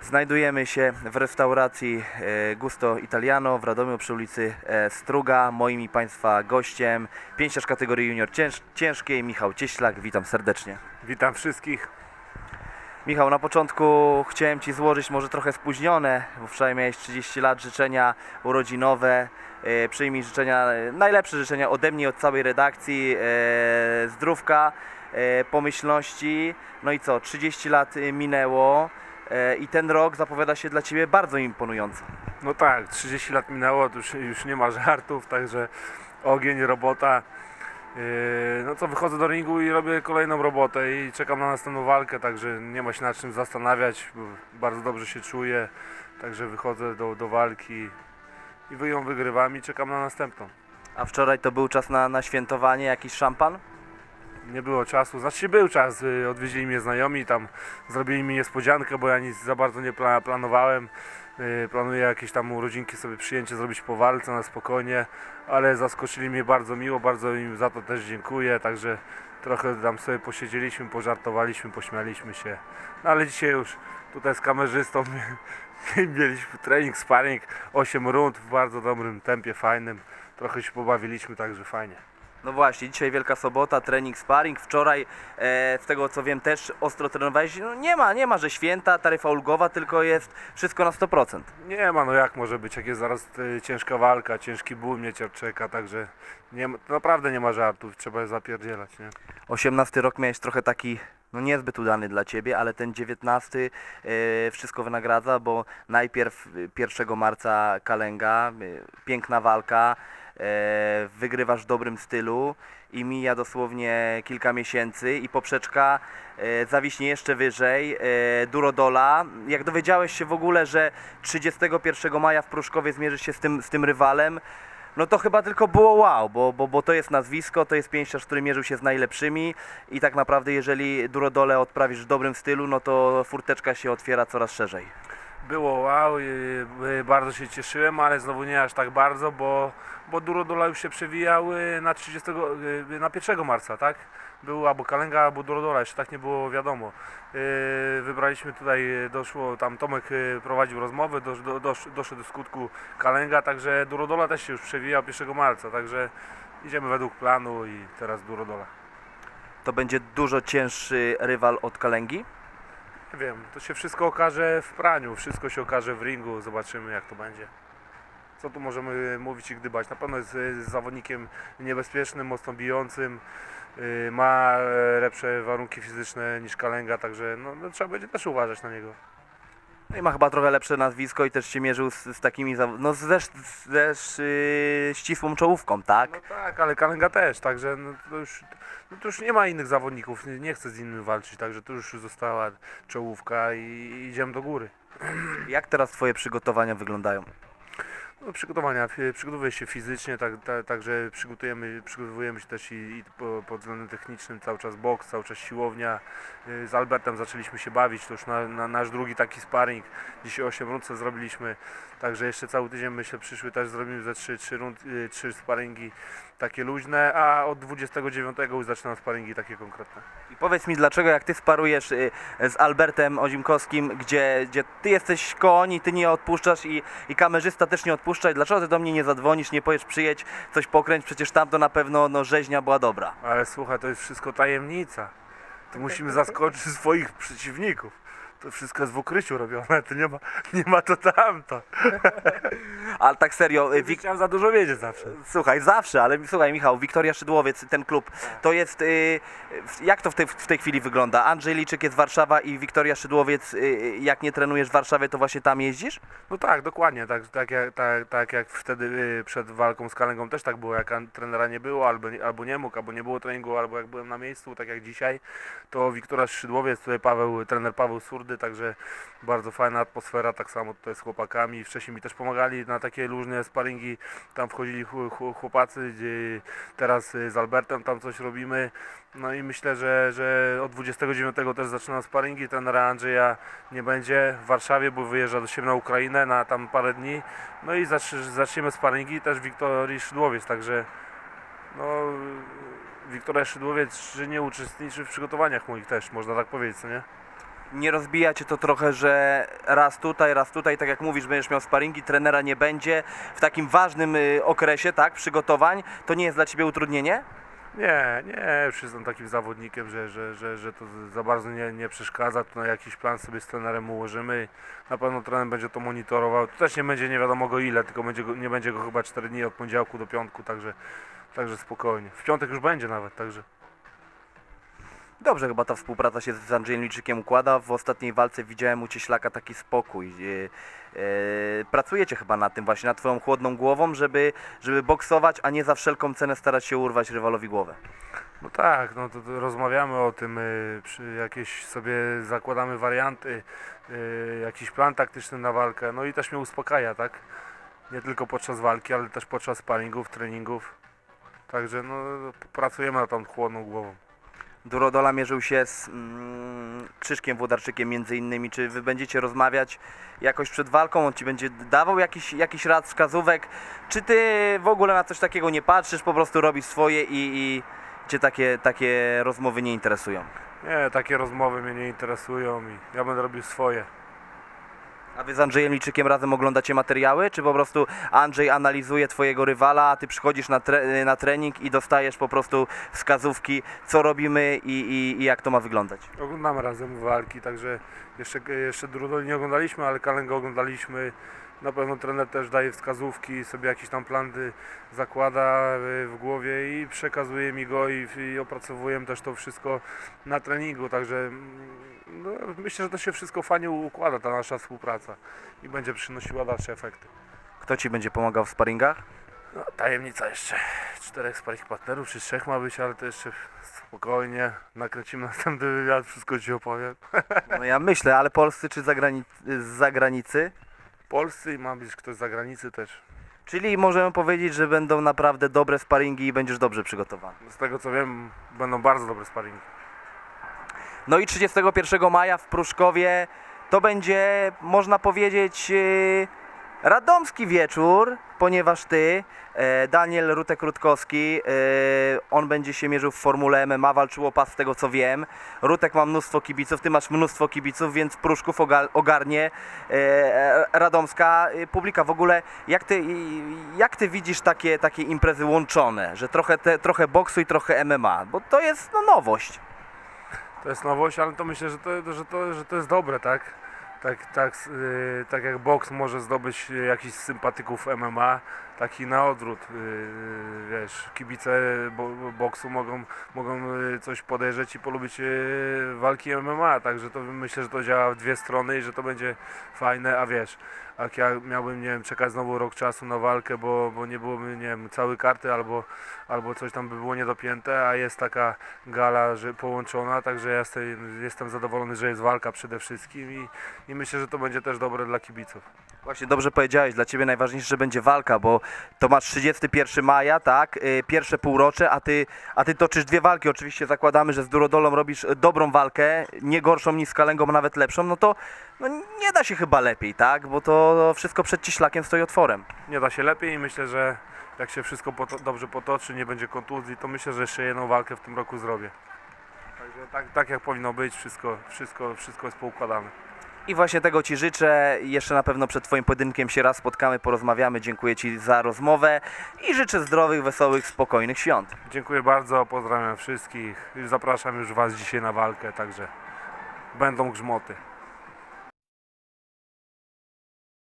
Znajdujemy się w restauracji Gusto Italiano w Radomiu przy ulicy Struga. Moim i Państwa gościem pięściarz kategorii junior ciężkiej Michał Cieślak. Witam serdecznie. Witam wszystkich. Michał, na początku chciałem Ci złożyć może trochę spóźnione, bo wczoraj miałeś 30 lat, życzenia urodzinowe. Przyjmij życzenia, najlepsze życzenia ode mnie, od całej redakcji, zdrówka, pomyślności. No i co, 30 lat minęło i ten rok zapowiada się dla Ciebie bardzo imponująco. No tak, 30 lat minęło, to już nie ma żartów, także ogień, robota. No co, wychodzę do ringu i robię kolejną robotę i czekam na następną walkę, także nie ma się nad czym zastanawiać, bo bardzo dobrze się czuję, także wychodzę do walki i ją wygrywam i czekam na następną. A wczoraj to był czas na świętowanie, jakiś szampan? Nie było czasu, znaczy był czas, odwiedzili mnie znajomi, tam zrobili mi niespodziankę, bo ja nic za bardzo nie planowałem. Planuję jakieś tam urodzinki sobie przyjęcie zrobić po walce na spokojnie, ale zaskoczyli mnie bardzo miło, bardzo im za to też dziękuję, także trochę tam sobie posiedzieliśmy, pożartowaliśmy, pośmialiśmy się. No ale dzisiaj już tutaj z kamerzystą mieliśmy trening, sparring, 8 rund w bardzo dobrym tempie, fajnym, trochę się pobawiliśmy, także fajnie. No właśnie, dzisiaj Wielka Sobota, trening, sparring. Wczoraj, z tego co wiem, też ostro trenowałeś. No nie ma, że święta, taryfa ulgowa, tylko jest wszystko na 100%. Nie ma, no jak może być, jak jest zaraz ciężka walka, ciężki ból mnie czeka, także naprawdę nie ma żartów, trzeba zapierdzielać, nie? 18 rok miałeś trochę taki, no niezbyt udany dla Ciebie, ale ten 19 wszystko wynagradza, bo najpierw 1 marca Kalenga, piękna walka, wygrywasz w dobrym stylu i mija dosłownie kilka miesięcy i poprzeczka zawiśnie jeszcze wyżej, Durodola. Jak dowiedziałeś się w ogóle, że 31 maja w Pruszkowie zmierzysz się z tym rywalem, no to chyba tylko było wow, bo to jest nazwisko, to jest pięściarz, który mierzył się z najlepszymi i tak naprawdę jeżeli Durodolę odprawisz w dobrym stylu, no to furteczka się otwiera coraz szerzej. Było wow, bardzo się cieszyłem, ale znowu nie aż tak bardzo, bo Durodola już się przewijał na 1 marca, tak? Był albo Kalenga, albo Durodola, jeszcze tak nie było wiadomo. Wybraliśmy tutaj, tam Tomek prowadził rozmowy, doszedł do skutku Kalenga, także Durodola też się już przewijał 1 marca, także idziemy według planu i teraz Durodola. To będzie dużo cięższy rywal od Kalengi? Nie wiem, to się wszystko okaże w praniu, wszystko się okaże w ringu, zobaczymy jak to będzie. Co tu możemy mówić i gdybać? Na pewno jest zawodnikiem niebezpiecznym, mocno bijącym, ma lepsze warunki fizyczne niż Kalenga, także no, trzeba będzie też uważać na niego. No i ma chyba trochę lepsze nazwisko i też się mierzył z takimi, no ze ścisłą czołówką, tak? No tak, ale Kalenga też, także to już nie ma innych zawodników, nie chce z innym walczyć, także to już została czołówka i idziemy do góry. Jak teraz Twoje przygotowania wyglądają? No, przygotowuję się fizycznie, także przygotowujemy się też i pod względem technicznym, cały czas boks, cały czas siłownia. Z Albertem zaczęliśmy się bawić, to już nasz drugi taki sparring, dzisiaj 8 rund zrobiliśmy, także jeszcze cały tydzień myślę przyszły też zrobimy ze 3 sparingi takie luźne, a od 29 już zaczynam sparingi takie konkretne. I powiedz mi, dlaczego jak Ty sparujesz z Albertem Ozimkowskim, gdzie Ty jesteś koń, Ty nie odpuszczasz i kamerzysta też nie odpuszcza, i dlaczego Ty do mnie nie zadzwonisz, nie powiesz przyjedź, coś pokręć, przecież tam to na pewno rzeźnia była dobra. Ale słuchaj, to jest wszystko tajemnica, to musimy zaskoczyć swoich przeciwników. To wszystko jest w ukryciu robione, to nie ma to tamto. Ale tak serio, Chciałem za dużo wiedzieć zawsze. Słuchaj, zawsze, ale słuchaj Michał, Wiktoria Szydłowiec, ten klub, to jest, jak to w tej chwili wygląda? Andrzej Liczyk jest Warszawa i Wiktoria Szydłowiec, jak nie trenujesz w Warszawie, to właśnie tam jeździsz? No tak, dokładnie, tak jak wtedy przed walką z Kalengą też tak było, jak trenera nie było, albo nie mógł, albo nie było treningu, albo jak byłem na miejscu, tak jak dzisiaj, to Wiktoria Szydłowiec, tutaj trener Paweł Surdy, także bardzo fajna atmosfera, tak samo tutaj z chłopakami, wcześniej mi też pomagali na takie luźne sparingi, tam wchodzili chłopacy, gdzie teraz z Albertem tam coś robimy, no i myślę, że od 29 też zaczynam sparingi, trenera Andrzeja nie będzie w Warszawie, bo wyjeżdża do siebie na Ukrainę na tam parę dni, no i zaczniemy sparingi też Wiktorii Szydłowiec, także no Wiktoria Szydłowiec nie uczestniczy w przygotowaniach moich też, można tak powiedzieć, co nie? Nie rozbija cię to trochę, że raz tutaj, tak jak mówisz, będziesz miał sparingi, trenera nie będzie w takim ważnym okresie, tak, przygotowań, to nie jest dla ciebie utrudnienie? Nie, już jestem takim zawodnikiem, że to za bardzo nie przeszkadza, to na jakiś plan sobie z trenerem ułożymy. Na pewno trener będzie to monitorował, to też nie będzie nie wiadomo go ile, tylko nie będzie go chyba 4 dni od poniedziałku do piątku, także spokojnie. W piątek już będzie nawet, także. Dobrze, chyba ta współpraca się z Andrzejem Liczykiem układa. W ostatniej walce widziałem u Cieślaka taki spokój. Pracujecie chyba nad tym właśnie, nad twoją chłodną głową, żeby boksować, a nie za wszelką cenę starać się urwać rywalowi głowę. No tak, no to rozmawiamy o tym, jakieś sobie zakładamy warianty, jakiś plan taktyczny na walkę, no i też mnie uspokaja, tak? Nie tylko podczas walki, ale też podczas sparingów, treningów. Także no, pracujemy nad tą chłodną głową. Durodola mierzył się z Krzyszkiem Włodarczykiem między innymi. Czy wy będziecie rozmawiać jakoś przed walką? On ci będzie dawał jakiś rad, wskazówek? Czy ty w ogóle na coś takiego nie patrzysz, po prostu robisz swoje i cię takie rozmowy nie interesują? Nie, takie rozmowy mnie nie interesują i ja będę robił swoje. A wy z Andrzejem Liczykiem razem oglądacie materiały? Czy po prostu Andrzej analizuje twojego rywala, a ty przychodzisz na trening i dostajesz po prostu wskazówki, co robimy i jak to ma wyglądać? Oglądamy razem walki, także jeszcze Durudoli nie oglądaliśmy, ale Kalengę oglądaliśmy. Na pewno trener też daje wskazówki, sobie jakiś tam plan zakłada w głowie i przekazuje mi go i opracowujemy też to wszystko na treningu, także no, myślę, że to się wszystko fajnie układa, ta nasza współpraca i będzie przynosiła dalsze efekty. Kto ci będzie pomagał w sparingach? No, tajemnica jeszcze. 4 sparring partnerów, czy 3 ma być, ale to jeszcze spokojnie. Nakręcimy następny wywiad, wszystko ci opowiem. No ja myślę, ale polscy czy z zagranicy? Polscy i ma być ktoś z zagranicy też. Czyli możemy powiedzieć, że będą naprawdę dobre sparingi i będziesz dobrze przygotowany. Z tego co wiem, będą bardzo dobre sparingi. No i 31 maja w Pruszkowie to będzie, można powiedzieć, radomski wieczór, ponieważ ty, Daniel Rutek-Rutkowski, on będzie się mierzył w formule MMA, walczył o pas z tego co wiem. Rutek ma mnóstwo kibiców, ty masz mnóstwo kibiców, więc Pruszków ogarnie radomska publika. W ogóle jak ty widzisz takie imprezy łączone, że trochę boksu i trochę MMA, bo to jest no, nowość. To jest nowość, ale to myślę, że to jest dobre, tak? Tak jak boks może zdobyć jakichś sympatyków MMA, taki na odwrót, wiesz, kibice boksu mogą coś podejrzeć i polubić walki MMA, także to myślę, że to działa w dwie strony i że to będzie fajne, a wiesz, jak ja miałbym, nie wiem, czekać znowu rok czasu na walkę, bo nie byłoby, nie wiem, całej karty albo coś tam by było niedopięte, a jest taka gala, że połączona, także ja jestem zadowolony, że jest walka przede wszystkim i myślę, że to będzie też dobre dla kibiców. Właśnie dobrze powiedziałeś, dla ciebie najważniejsze, że będzie walka, bo to masz 31 maja, tak, pierwsze półrocze, a ty toczysz dwie walki, oczywiście zakładamy, że z Durodolą robisz dobrą walkę, nie gorszą niż z Kalengą, nawet lepszą, no to no nie da się chyba lepiej, tak, bo to wszystko przed Cieślakiem stoi otworem. Nie da się lepiej i myślę, że jak się wszystko dobrze potoczy, nie będzie kontuzji, to myślę, że jeszcze jedną walkę w tym roku zrobię. Także tak jak powinno być, wszystko jest poukładane. I właśnie tego ci życzę. Jeszcze na pewno przed twoim pojedynkiem się raz spotkamy, porozmawiamy. Dziękuję ci za rozmowę i życzę zdrowych, wesołych, spokojnych świąt. Dziękuję bardzo, pozdrawiam wszystkich. Zapraszam już was dzisiaj na walkę, także będą grzmoty.